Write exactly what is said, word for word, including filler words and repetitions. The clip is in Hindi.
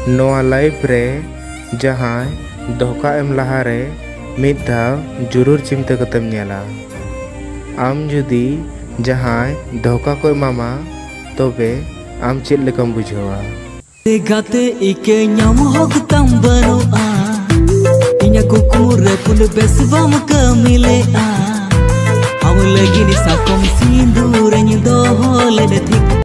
नोआ लाइफ रे जहाँ धोखा एम लहारे मिद धाव जरूर चिंता कतेम नेला। आम जुदी जहाँ धोखा को एमामा तबे आम चेद लेकम बुझावा। गाते इके ᱧᱟᱢ ᱦᱚᱠᱛᱟᱢ ᱵᱟᱹᱱᱩᱜᱼᱟ ᱤᱧᱟᱹᱜ ᱠᱩᱠᱢᱩ ᱨᱮ ᱯᱩᱱ ᱵᱮᱥ ᱵᱟᱢ ᱠᱟᱹᱢᱤ ᱞᱮᱜᱼᱟ ᱟᱢ ᱞᱟᱹᱜᱤᱫ ᱥᱟᱠᱚᱢ ᱥᱤᱸᱫᱩᱨᱤᱧ ᱫᱚᱦᱚ ᱞᱮᱫ ᱴᱷᱤᱠ